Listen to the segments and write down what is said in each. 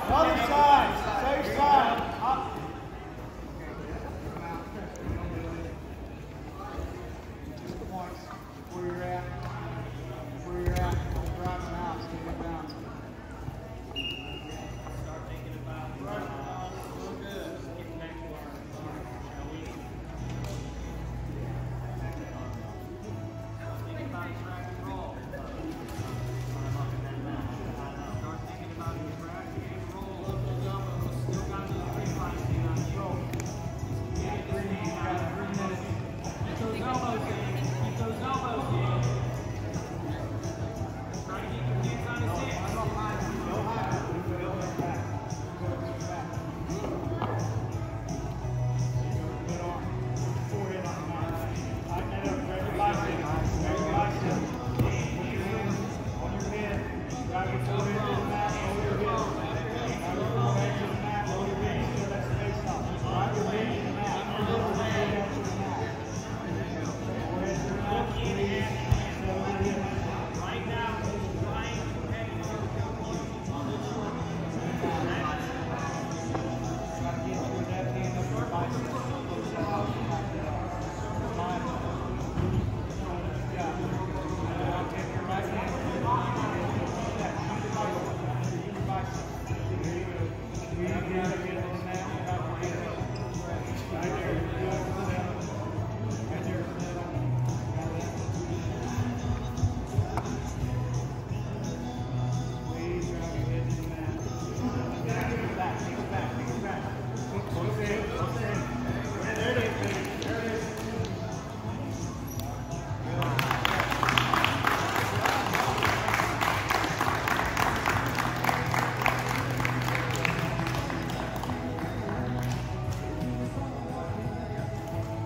Other side. Safe side. Up. Once. Where you're at. Where you're at. Don't drive them out. Stay it down. Start thinking about getting back to our think about track and roll. Start thinking about your track and roll up those elbows. Still got those reflexes on you. Get it in there. 3 minutes. Get those elbows in. Keep those elbows in. Try to keep your hands on his hips.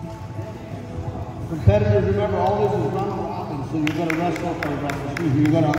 Competitors, remember all this is run on offense, so you're going to wrestle for you're going to